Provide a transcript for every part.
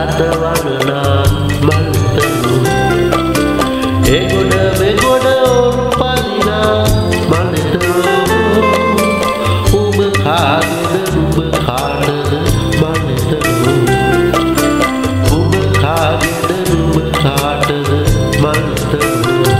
අතවරනා මල්තනු ඒගොඩ මෙගොඩ ඔරුපදිනා මල්තනු උඹ කාගෙද උඹ කාටද මල්තනු උඹ කාගෙද උඹ කාටද මල්තනු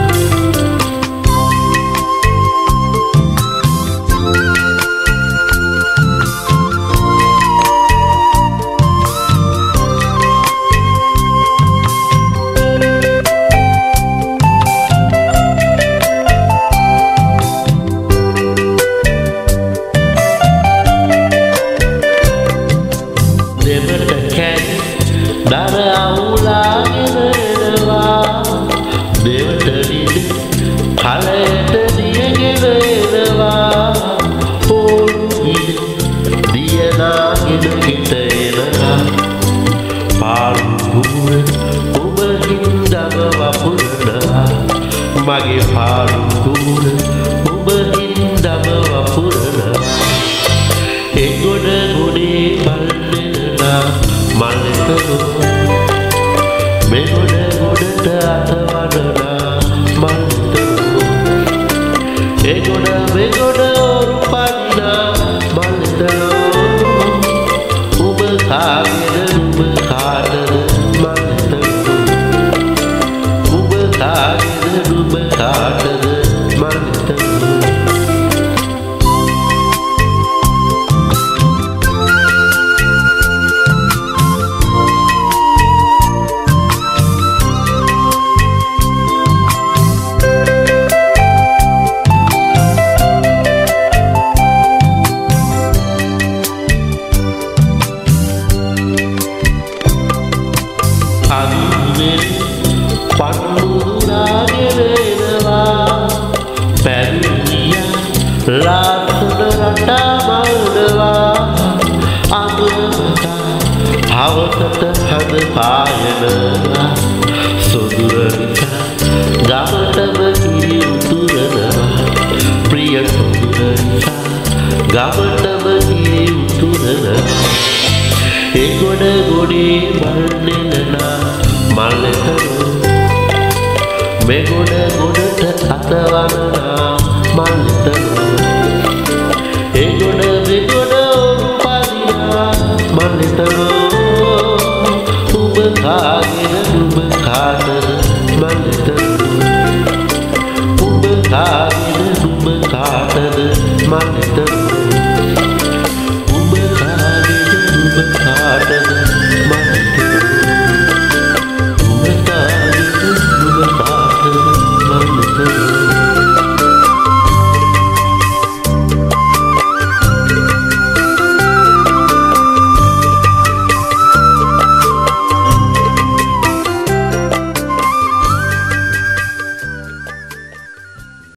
දර අවුලාගෙන එනවා දෙවට දිද කලයට දියගෙන එනවා ඕලු ඉද දියනාගෙන හිට එනවා පාලු ගුර ඔබ හින්දම වපුරනවා මගේ පාලු ගුර ඔබ හින්දම වපුරනවා එගොඩ ගොඩේ බල්ලෙනා මල්තනු මෙගොඩ ගොඩට අතවඩනා මල්තනු එගොඩ මෙගොඩ ඔරුපදිනා මල්තනු උඹ කාගෙද උඹ කාටද මල්තනු උඹ කාගෙද උඹ කාටද මල්තනු පන්නුදුනාගෙන එනවා පැරිණිය ලාසන රටා මල්නවා අඳුරට හවසට හද පායනවා සොදුරනික ගමටම කිරි උතුරනවා ප්‍රිය සොදුරනික ගමටම කිරි උතුරනවා එගොඩ ගොඩේ බල්ලෙනා මල්තනු මෙගොඩ ගොඩට අතවරනා මල්තනු එගොඩ මෙගොඩ ඔරුපදිනා මල්තනු උඹ